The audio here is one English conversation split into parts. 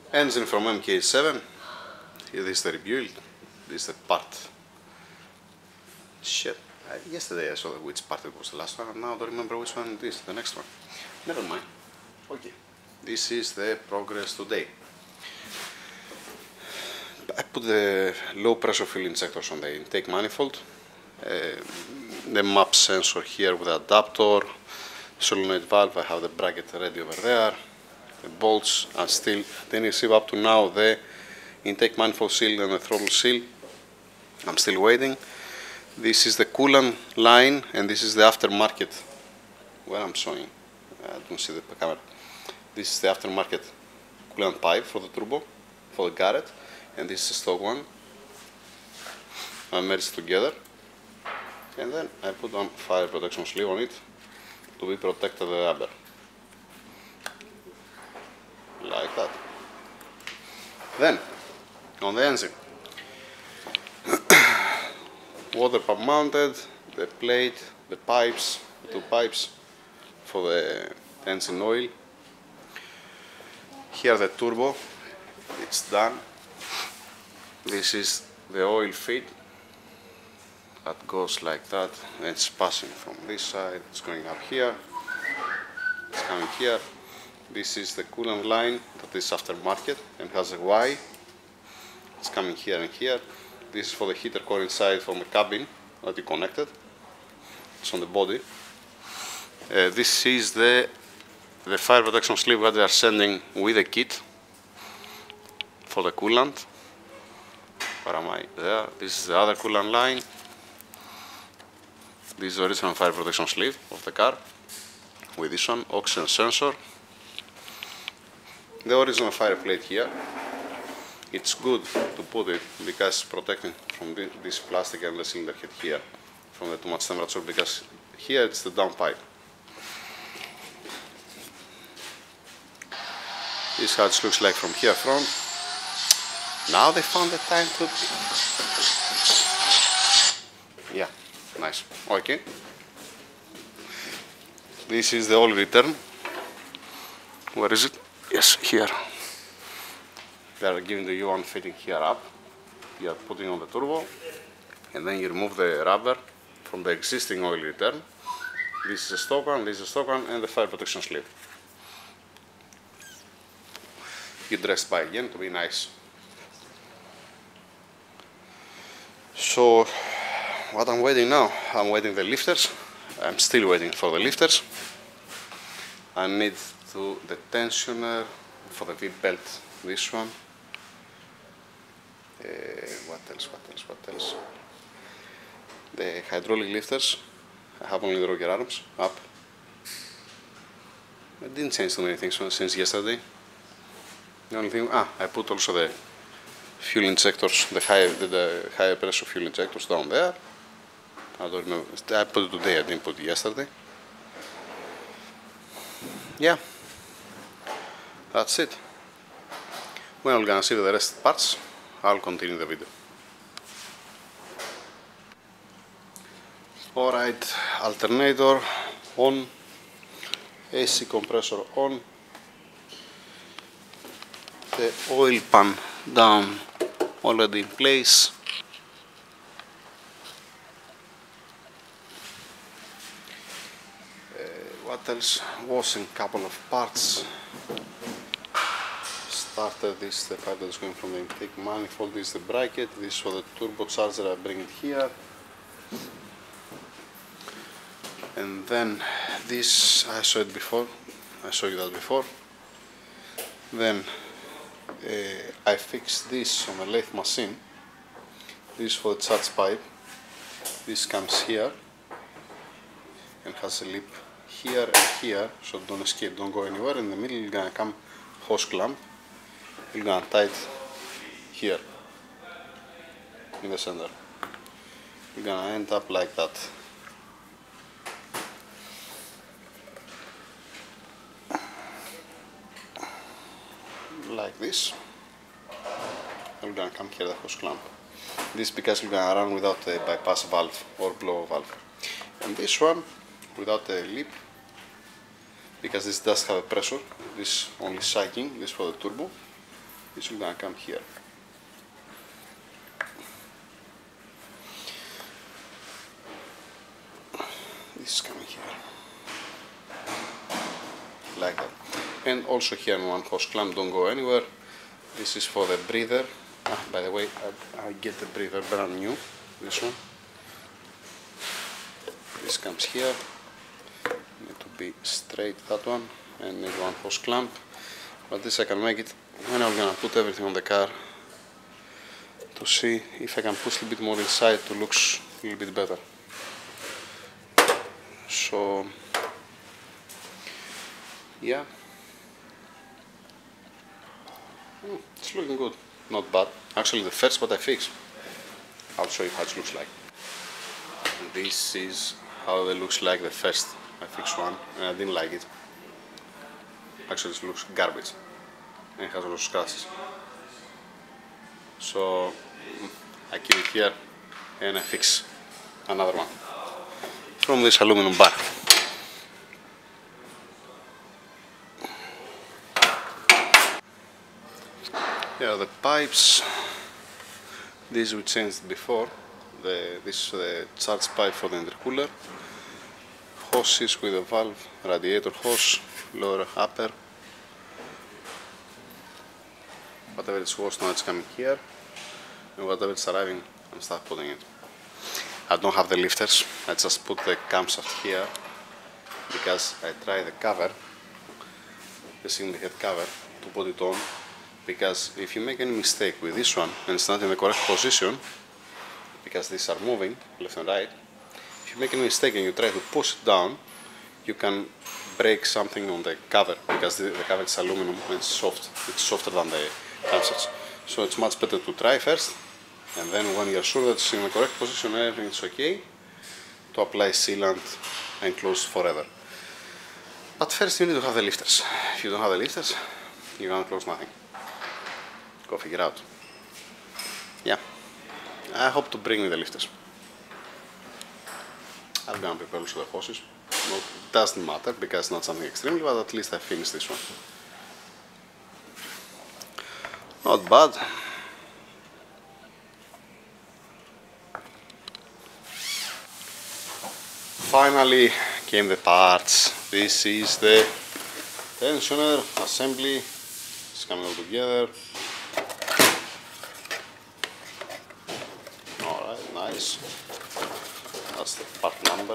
Engine from Mk7. Here this is the rebuild. This is the part. Shit. Yesterday I saw which part it was the last one, and now I don't remember which one it is, the next one. Never mind. Okay. This is the progress today. I put the low pressure fuel injectors on the intake manifold. The map sensor here with the adapter, solenoid valve, I have the bracket ready over there. The bolts are still, didn't receive up to now the intake manifold seal and the throttle seal. I'm still waiting. This is the coolant line and this is the aftermarket. Where I'm showing, I don't see the camera. This is the aftermarket coolant pipe for the turbo, for the Garrett, and this is the stock one. I merged together, and then I put on fire protection sleeve on it to be protected the rubber. Like that. Then, on the engine, water pump mounted, the plate, the pipes, the two pipes for the engine oil. Here the turbo, it's done. This is the oil feed that goes like that, and it's passing from this side, it's going up here, it's coming here. This is the coolant line that is aftermarket and has a Y. It's coming here and here. This is for the heater core inside from the cabin that you connected. It's on the body. This is the fire protection sleeve that they are sending with the kit for the coolant. Where am I? There. This is the other coolant line. This is the original fire protection sleeve of the car with this one, oxygen sensor. The original fire plate here. It's good to put it because it's protecting from this plastic and the cylinder head here from the too much temperature, because here it's the downpipe. This is how it looks like from here front. Now they found the time to... Yeah, nice. Okay. This is the oil return. Where is it? Yes, here. They are giving the U1 fitting here up. You are putting on the turbo, and then you remove the rubber from the existing oil return. This is a stock one, this is a stock one, and the fire protection sleeve. You dressed by again to be nice. So, what I'm waiting now? I'm waiting the lifters. I'm still waiting for the lifters. I need the tensioner for the V-belt, this one. What else? The hydraulic lifters. I have only the rocker arms up. I didn't change too many things since yesterday. The only thing, I put also the fuel injectors, the higher pressure fuel injectors down there. I don't remember. I put it today, I didn't put it yesterday. Yeah, that's it. When I'm gonna see the rest parts, I'll continue the video. Alright, alternator on, AC compressor on, the oil pan down already in place. What else? Washing a couple of parts. Started this, the part that's going from the intake manifold. This is the bracket. This is for the turbocharger. I bring it here. And then this, I saw it before. I showed you that before. Then I fixed this on a lathe machine. This is for the charge pipe. This comes here and has a lip here and here, so don't escape, don't go anywhere. In the middle you're gonna come hose clamp. You're gonna tie it here in the center. You're gonna end up like that. Like this. You're gonna come here the hose clamp. This because you're gonna run without a bypass valve or blow valve. And this one without a lip, because this does have a pressure. This only sucking, this for the turbo. this will gonna come here. This is coming here, like that. And also here in one hose clamp, don't go anywhere. This is for the breather. By the way, I get the breather brand new, this one. This comes here, need to be straight, that one, and need one hose clamp. But this I can make it when I'm gonna put everything on the car to see if I can push a little bit more inside to look a little bit better. So yeah, it's looking good, not bad. Actually the first what I fixed, I'll show you how it looks like. This is how it looks like the first I fixed one, and I didn't like it. Actually it looks garbage and it has a lot of scratches. So I keep it here and I fix another one from this aluminum bar. Here are the pipes. These we changed before. This is the charge pipe for the intercooler. Hoses with a valve, radiator hose, lower, upper. Whatever it's washed now it's coming here, and whatever it's arriving I'm start putting it. I don't have the lifters, I just put the camshaft here because I tried the cover, the single head cover, to put it on, because if you make any mistake with this one and it's not in the correct position, because these are moving left and right, if you make any mistake and you try to push it down, you can break something on the cover, because the cover is aluminum and it's soft, it's softer than the camshafts. So it's much better to try first, and then when you're sure that it's in the correct position and everything is okay, to apply sealant and close forever. But first you need to have the lifters. If you don't have the lifters, you can't close nothing. Go figure out. Yeah, I hope to bring me the lifters. I'm gonna prepare also the hoses. No, it doesn't matter because it's not something extremely, but at least I finished this one. Not bad. Finally came the parts. This is the tensioner assembly. It's coming all together. Alright, nice. That's the part number.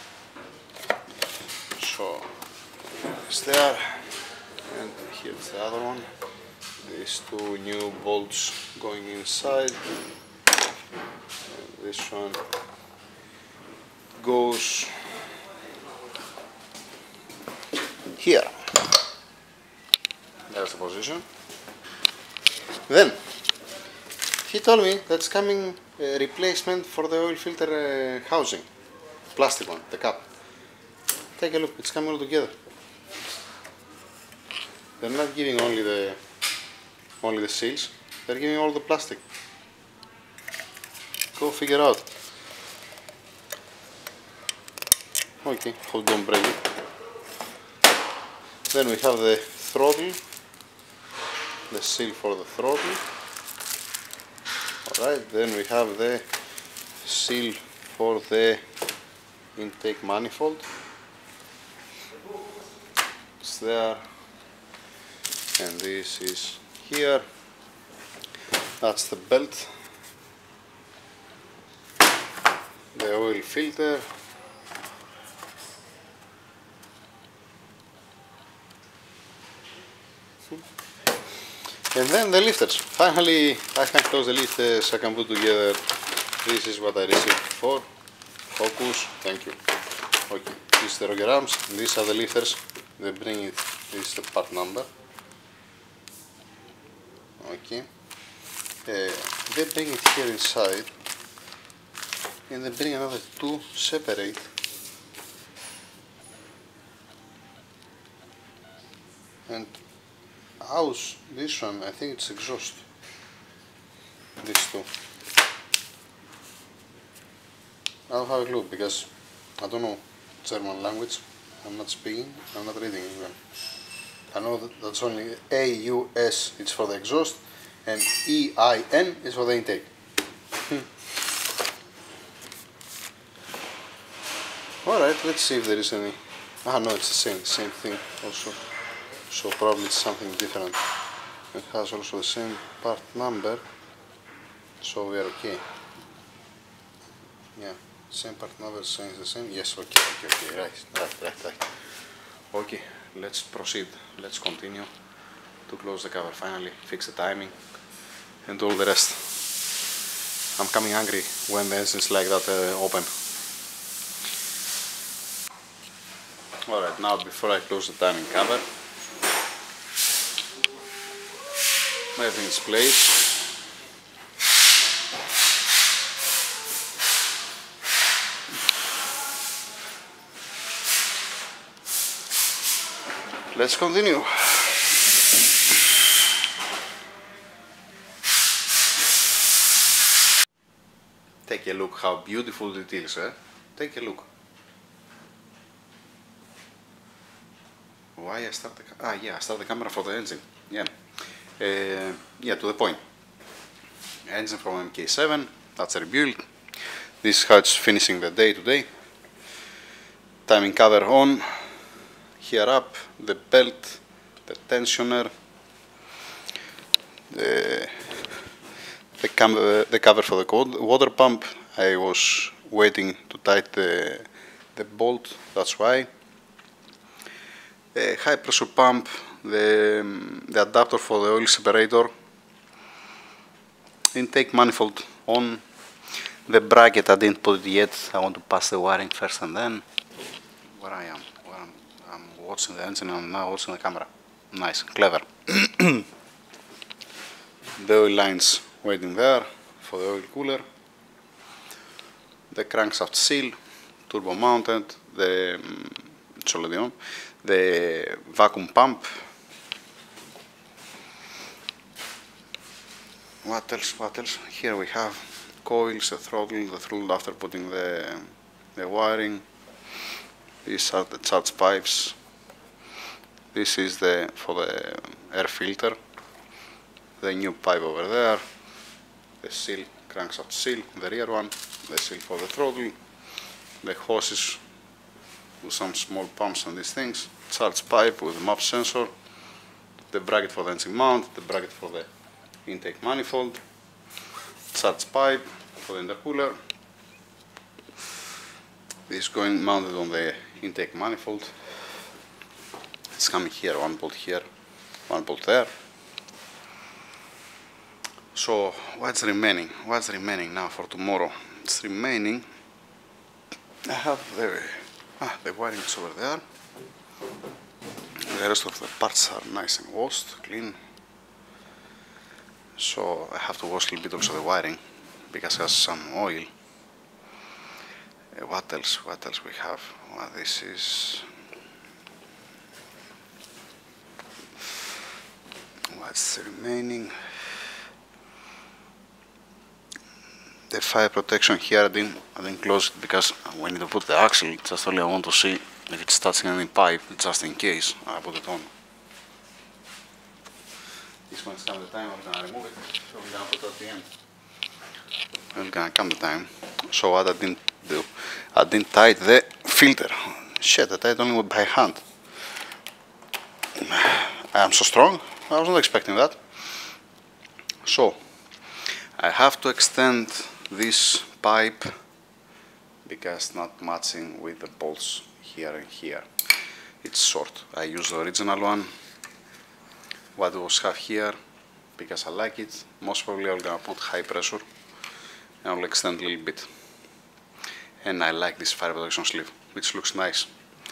So it's there, and here's the other one. These two new bolts going inside, and this one goes here. There's the position. Then he told me that's coming a replacement for the oil filter housing, plastic one, the cap. Take a look, it's coming all together. They're not giving only the seals, they're giving all the plastic. Go figure out. Okay, hold on, break it. Then we have the throttle, the seal for the throttle. Alright, then we have the seal for the intake manifold. It's there, and this is here. That's the belt, the oil filter, and then the lifters. Finally I can close the lifters, I can put together. This is what I received before. Focus, thank you. Okay, this is the rocker arms, these are the lifters. They bring it, this is the part number. Okay, they bring it here inside, and they bring another two separate. And house, this one, I think it's exhaust. These two. I'll have a look because I don't know German language. I'm not speaking, I'm not reading even. I know that's only AUS, it's for the exhaust, and EIN is for the intake. Alright, let's see if there is any. Ah, no, it's the same thing also. So probably it's something different. It has also the same part number, so we are okay. Yeah, same part number, same is the same. Yes, okay, right. Okay, let's proceed. Let's continue to close the cover finally, fix the timing, and all the rest. I'm coming angry when the engine is like that open. Alright, now before I close the timing cover, everything is placed. Let's continue. Take a look how beautiful it is, eh? Take a look. Why I start the I start the camera for the engine. Yeah, to the point. Engine from Mk7, that's a rebuild. This is how it's finishing the day today. Timing cover on. Here up, the belt, the tensioner, the cover for the water pump. I was waiting to tighten the bolt, that's why. High pressure pump, the adapter for the oil separator, intake manifold on, the bracket I didn't put it yet. I want to pass the wiring first and then. Where I am, I'm watching the engine and I'm now watching the camera. Nice, clever. The oil lines waiting there for the oil cooler. The crankshaft seal, turbo mounted, it's already on. The vacuum pump. What else? Here we have coils, the throttle after putting the wiring. These are the charge pipes. This is for the air filter. The new pipe over there. The seal, crankshaft seal, the rear one. The seal for the throttle. The hoses with some small pumps and these things. Charge pipe with the map sensor. The bracket for the engine mount. The bracket for the intake manifold. Charge pipe for the intercooler. This is going mounted on the intake manifold. It's coming here, one bolt here, one bolt there. So what's remaining? What's remaining now for tomorrow? It's remaining. I have the wiring is over there. The rest of the parts are nice and washed, clean. So I have to wash a little bit also the wiring because it has some oil. What else we have? Well, this is... What's remaining? The fire protection here, I didn't close it because we need to put the axle. Just only I want to see if it's touching any pipe, just in case I put it on. This one's come the time, I'm gonna remove it, so we're gonna put it at the end. We're gonna come the time. So what I didn't do, I didn't tie the filter. Shit, I tied only by hand. I am so strong, I was not expecting that. So, I have to extend this pipe because it's not matching with the bolts here and here. It's short. I use the original one, what was have here, because I like it. Most probably I'm gonna put high pressure and I'll extend a little bit. And I like this fire protection sleeve, which looks nice.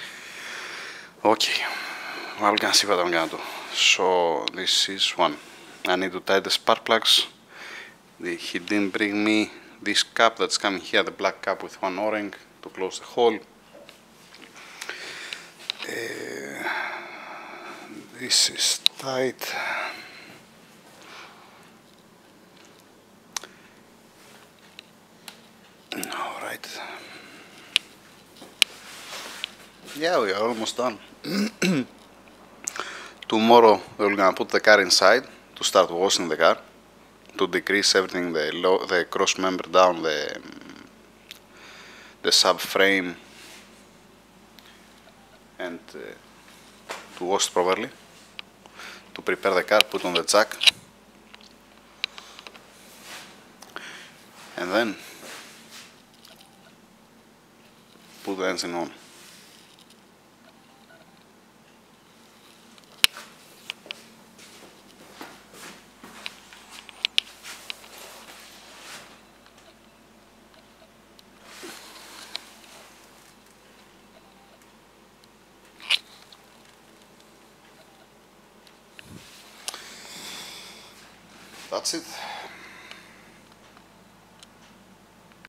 Okay, well, we're gonna see what I'm gonna do. So this is one. I need to tie the spark plugs. He didn't bring me this cap that's coming here, the black cap with one O-ring to close the hole. This is tight. Alright. Yeah, we are almost done. Tomorrow we're gonna put the car inside to start washing the car, to decrease everything, the cross member down, the subframe, and to wash properly, to prepare the car, put on the jack, and then put the engine on. That's it.